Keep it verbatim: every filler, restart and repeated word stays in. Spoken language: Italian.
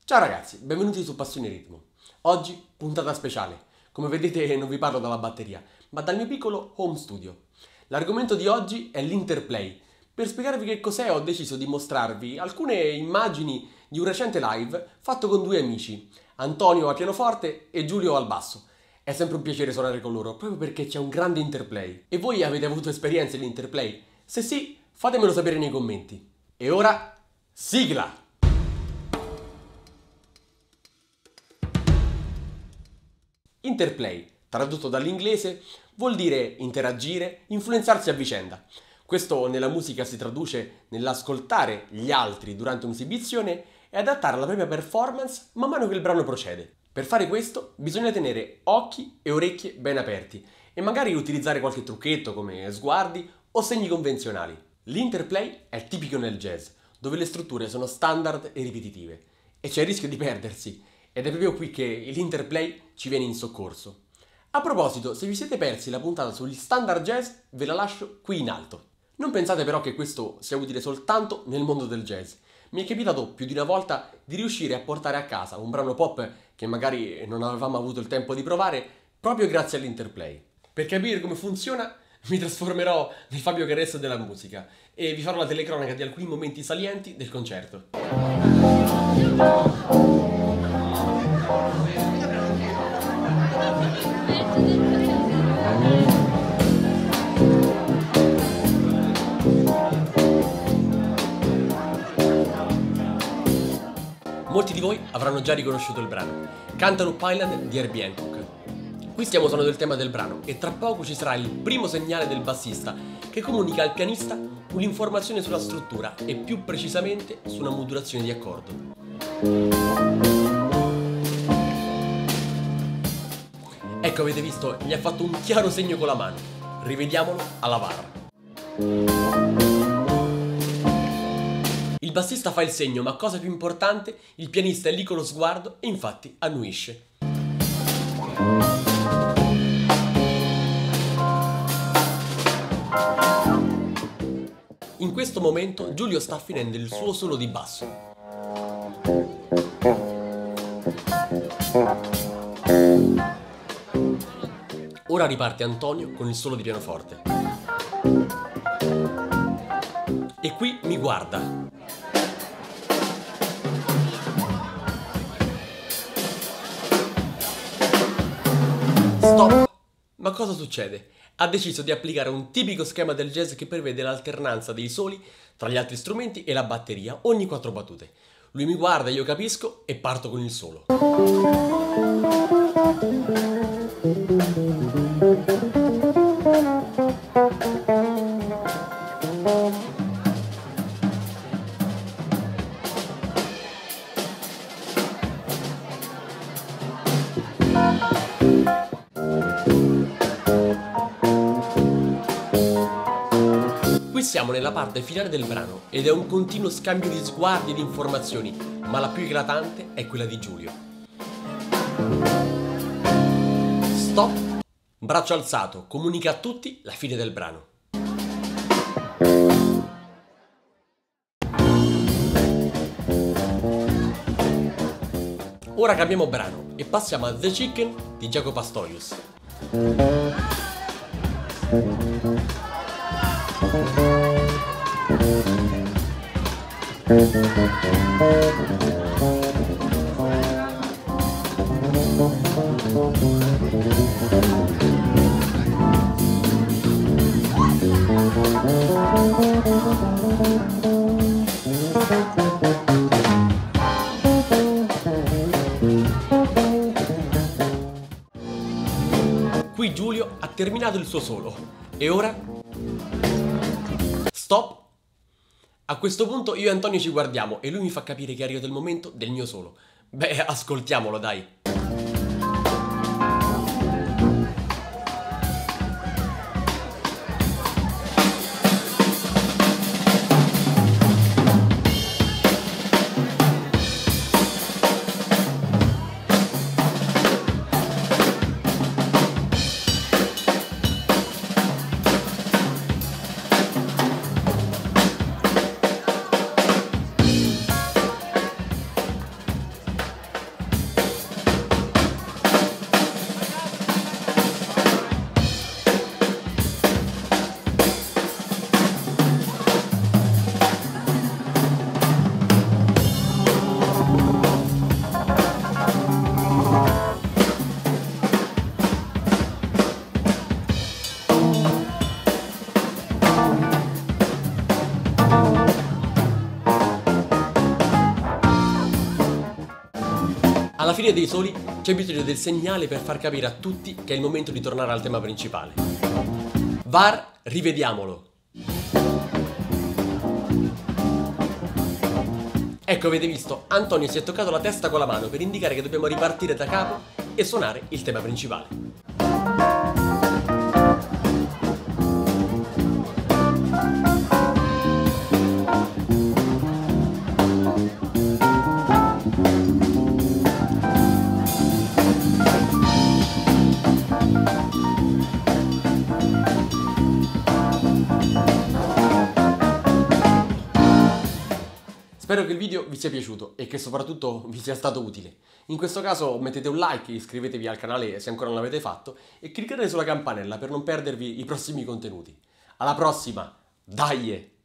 Ciao ragazzi, benvenuti su Passione Ritmo. Oggi puntata speciale. Come vedete non vi parlo dalla batteria, ma dal mio piccolo home studio. L'argomento di oggi è l'interplay. Per spiegarvi che cos'è ho deciso di mostrarvi alcune immagini di un recente live fatto con due amici, Antonio al pianoforte e Giulio al basso. È sempre un piacere suonare con loro, proprio perché c'è un grande interplay. E voi avete avuto esperienze di interplay? Se sì, fatemelo sapere nei commenti. E ora, sigla! Interplay, tradotto dall'inglese, vuol dire interagire, influenzarsi a vicenda. Questo nella musica si traduce nell'ascoltare gli altri durante un'esibizione e adattare la propria performance man mano che il brano procede. Per fare questo bisogna tenere occhi e orecchie ben aperti e magari utilizzare qualche trucchetto come sguardi o segni convenzionali. L'interplay è tipico nel jazz, dove le strutture sono standard e ripetitive e c'è il rischio di perdersi. Ed è proprio qui che l'interplay ci viene in soccorso. A proposito, se vi siete persi la puntata sugli standard jazz, ve la lascio qui in alto. Non pensate però che questo sia utile soltanto nel mondo del jazz. Mi è capitato più di una volta di riuscire a portare a casa un brano pop che magari non avevamo avuto il tempo di provare proprio grazie all'interplay. Per capire come funziona, mi trasformerò nel Fabio Caressa della musica e vi farò la telecronaca di alcuni momenti salienti del concerto. Molti di voi avranno già riconosciuto il brano Cantaloupe Island di Herbie Hancock. Qui stiamo suonando il tema del brano e tra poco ci sarà il primo segnale del bassista che comunica al pianista un'informazione sulla struttura e più precisamente su una modulazione di accordo. Ecco, avete visto, gli ha fatto un chiaro segno con la mano. Rivediamolo alla barra. Il bassista fa il segno, ma cosa più importante, il pianista è lì con lo sguardo e infatti annuisce. In questo momento Giulio sta finendo il suo solo di basso. Ora riparte Antonio con il solo di pianoforte. E qui mi guarda. Stop! Ma cosa succede? Ha deciso di applicare un tipico schema del jazz che prevede l'alternanza dei soli tra gli altri strumenti e la batteria ogni quattro battute. Lui mi guarda, io capisco e parto con il solo. Qui siamo nella parte finale del brano ed è un continuo scambio di sguardi e di informazioni, ma la più eclatante è quella di Giulio. Stop, braccio alzato, comunica a tutti la fine del brano. Ora cambiamo brano e passiamo a The Chicken di Jaco Pastorius. Qui Giulio ha terminato il suo solo e ora stop. A questo punto io e Antonio ci guardiamo e lui mi fa capire che è arrivato il momento del mio solo. Beh, ascoltiamolo dai. Alla fine dei soli c'è bisogno del segnale per far capire a tutti che è il momento di tornare al tema principale. V A R, rivediamolo! Ecco, avete visto, Antonio si è toccato la testa con la mano per indicare che dobbiamo ripartire da capo e suonare il tema principale. Spero che il video vi sia piaciuto e che soprattutto vi sia stato utile. In questo caso mettete un like, iscrivetevi al canale se ancora non l'avete fatto e cliccate sulla campanella per non perdervi i prossimi contenuti. Alla prossima, dai!